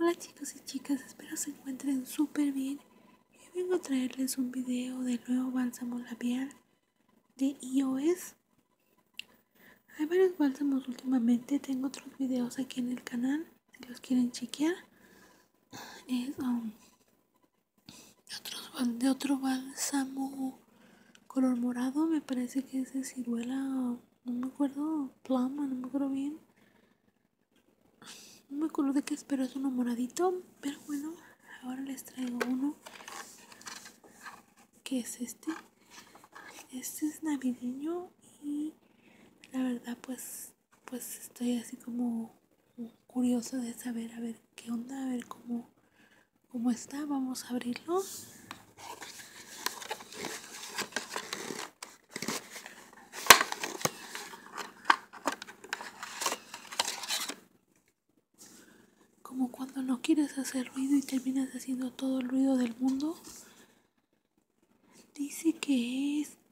Hola chicos y chicas, espero se encuentren súper bien. Hoy vengo a traerles un video del nuevo bálsamo labial de iOS. Hay varios bálsamos últimamente, tengo otros videos aquí en el canal, si los quieren chequear. Es de otro bálsamo color morado, me parece que es de ciruela, no me acuerdo, plama, no me acuerdo bien. No me acuerdo de qué es, pero es uno moradito. Pero bueno, ahora les traigo uno que es este. Este es navideño y la verdad pues estoy así como curiosa de saber a ver qué onda, a ver cómo está. Vamos a abrirlo. Como cuando no quieres hacer ruido y terminas haciendo todo el ruido del mundo. Dice que es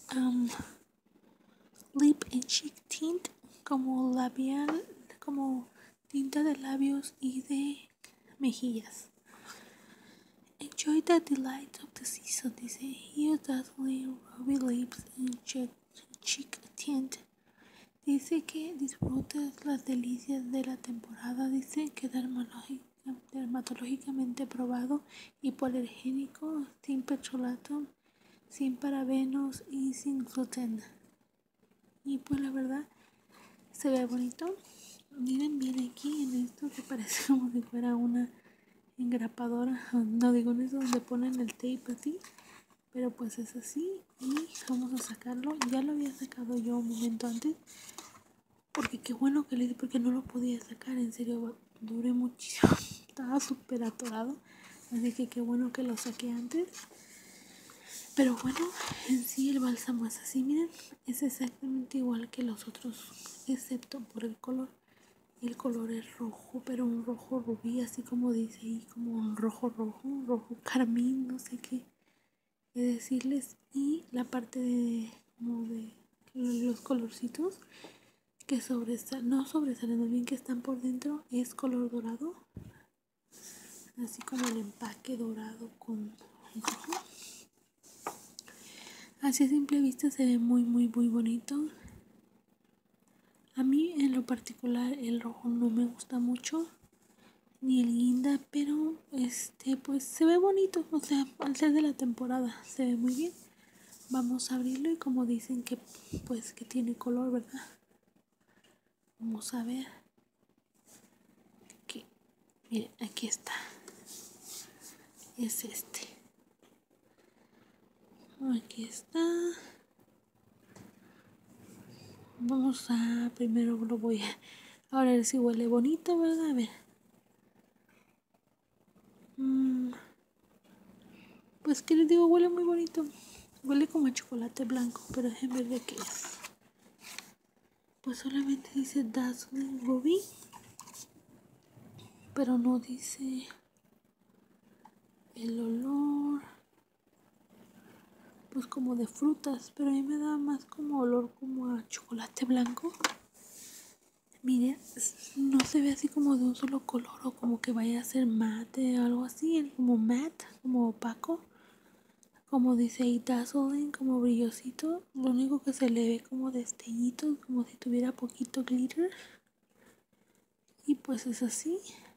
lip and cheek tint, como labial, como tinta de labios y de mejillas. Enjoy the delights of the season, dice. Here dazzling ruby lips and cheek tint. Dice que disfrutas las delicias de la temporada. Dice que dermatológicamente probado, hipoalergénico, sin petrolato, sin parabenos y sin gluten. Y pues la verdad se ve bonito. Miren bien aquí en esto que parece como si fuera una engrapadora. No digo en eso donde ponen el tape así. Pero pues es así. Y vamos a sacarlo. Ya lo había sacado yo un momento antes. Porque qué bueno que le hice, porque no lo podía sacar. En serio, duré muchísimo. Estaba súper atorado. Así que qué bueno que lo saqué antes. Pero bueno, en sí el bálsamo es así, miren, es exactamente igual que los otros, excepto por el color. El color es rojo, pero un rojo rubí, así como dice ahí, como un rojo carmín, no sé qué decirles. Y la parte de como de los colorcitos que no sobresalen, más bien que están por dentro, es color dorado, así como el empaque dorado con rojo. Así a simple vista se ve muy bonito. A mí en lo particular el rojo no me gusta mucho, ni el guinda, pero pues se ve bonito, o sea, al ser de la temporada se ve muy bien. Vamos a abrirlo y como dicen que pues que tiene color, ¿verdad? Vamos a ver. Aquí, miren, aquí está. Es este. Aquí está. Vamos a, primero lo voy a ver si huele bonito, ¿verdad? A ver. Pues que les digo, huele muy bonito. Huele como a chocolate blanco, pero déjenme ver de qué es. Pues solamente dice Dazzling Ruby, pero no dice el olor. Pues como de frutas, pero a mí me da más como olor como a chocolate blanco. Miren, no se ve así como de un solo color o como que vaya a ser mate o algo así, como matte, como opaco. Como dice ahí dazzling, como brillosito. Lo único que se le ve como destellitos, como si tuviera poquito glitter. Y pues es así.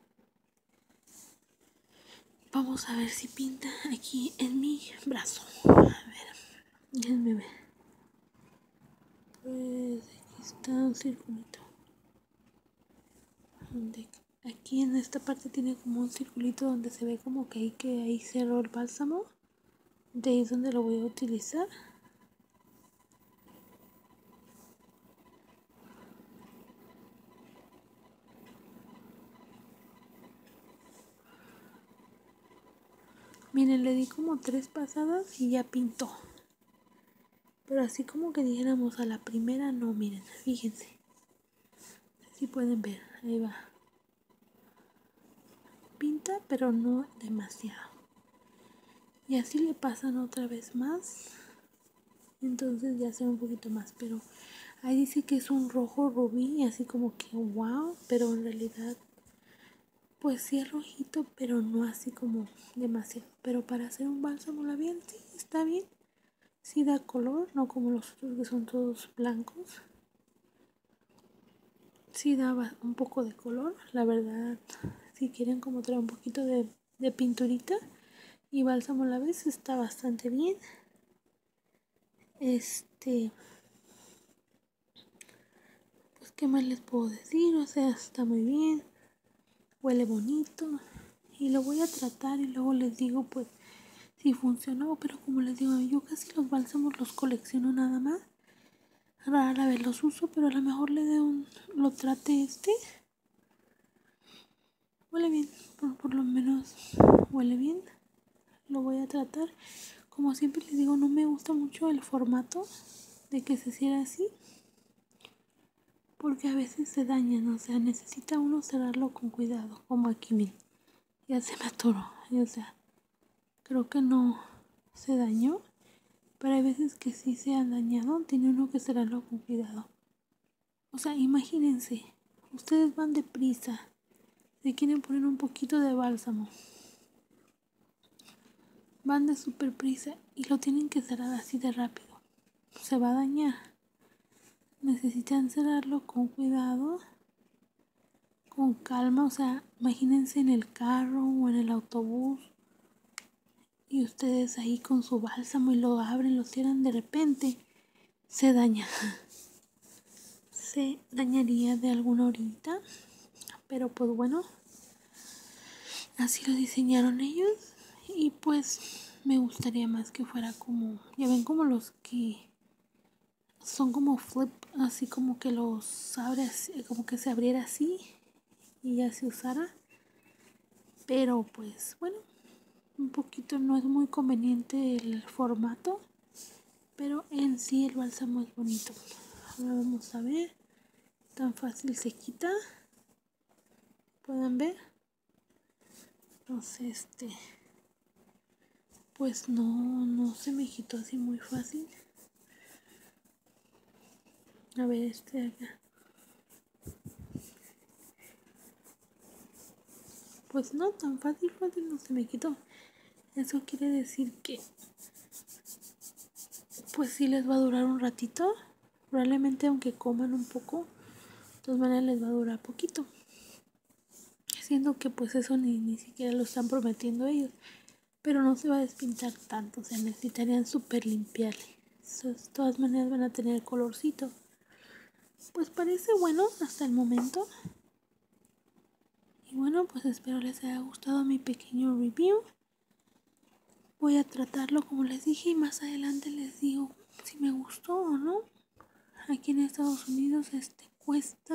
Vamos a ver si pinta aquí en mi brazo. A ver, déjenme ver. Pues aquí está un circulito. Aquí en esta parte tiene como un circulito donde se ve como que ahí cerró el bálsamo. De ahí es donde lo voy a utilizar. Miren, le di como 3 pasadas y ya pintó. Pero así como que dijéramos a la primera, no, miren, fíjense. Si pueden ver, ahí va. Pinta, pero no demasiado. Y así le pasan otra vez más. Entonces ya se ve un poquito más, pero ahí dice que es un rojo rubí, así como que wow, pero en realidad pues sí es rojito, pero no así como demasiado. Pero para hacer un bálsamo labial sí está bien. Sí da color, no como los otros que son todos blancos. Sí da un poco de color, la verdad. Si quieren como traer un poquito de pinturita y bálsamo a la vez, está bastante bien. Pues qué más les puedo decir, o sea, está muy bien, huele bonito y lo voy a tratar y luego les digo pues si funcionó, pero como les digo, yo casi los bálsamos los colecciono nada más. Rara vez los uso, pero a lo mejor lo trate huele bien, por lo menos huele bien, lo voy a tratar. Como siempre les digo, no me gusta mucho el formato de que se cierre así, porque a veces se dañan, o sea, necesita uno cerrarlo con cuidado, como aquí, miren, ya se me atoró, o sea, creo que no se dañó, pero hay veces que sí se han dañado, tiene uno que cerrarlo con cuidado. O sea, imagínense, ustedes van deprisa, se quieren poner un poquito de bálsamo, van de super prisa y lo tienen que cerrar así de rápido, se va a dañar. Necesitan cerrarlo con cuidado, con calma, o sea, imagínense en el carro o en el autobús y ustedes ahí con su bálsamo y lo abren, lo cierran de repente, se daña. Se dañaría de alguna horita, pero pues bueno, así lo diseñaron ellos y pues me gustaría más que fuera como, ya ven como los que son como flip, así como que los abres, como que se abriera así y ya se usara, pero pues bueno, un poquito no es muy conveniente el formato, pero en sí el bálsamo es bonito. Ahora vamos a ver, tan fácil se quita, pueden ver. Entonces pues no se me quitó así muy fácil. A ver acá, pues no tan fácil no se me quitó. Eso quiere decir que pues sí les va a durar un ratito, probablemente aunque coman un poco, de todas maneras les va a durar poquito, siendo que pues eso ni siquiera lo están prometiendo ellos, pero no se va a despintar tanto, o sea, necesitarían super limpiarle. De todas maneras van a tener colorcito. Pues parece bueno hasta el momento. Y bueno, pues espero les haya gustado mi pequeño review. Voy a tratarlo como les dije y más adelante les digo si me gustó o no. Aquí en Estados Unidos cuesta,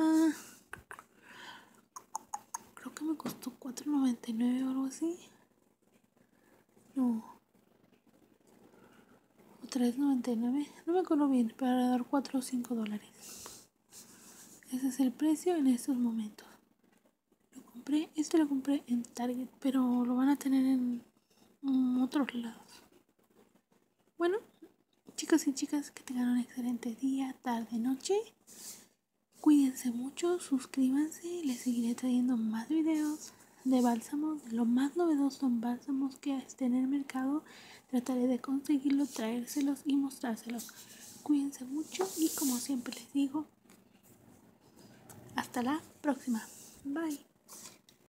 creo que me costó $4.99 o algo así. No, o $3.99, no me acuerdo bien, para dar $4 o $5. Ese es el precio en estos momentos. Lo compré en Target, pero lo van a tener en otros lados. Bueno, chicos y chicas, que tengan un excelente día, tarde, noche. Cuídense mucho, suscríbanse, les seguiré trayendo más videos de bálsamos, de lo más novedoso en bálsamos que esté en el mercado. Trataré de conseguirlo, traérselos y mostrárselos. Cuídense mucho y como siempre les digo, hasta la próxima. Bye.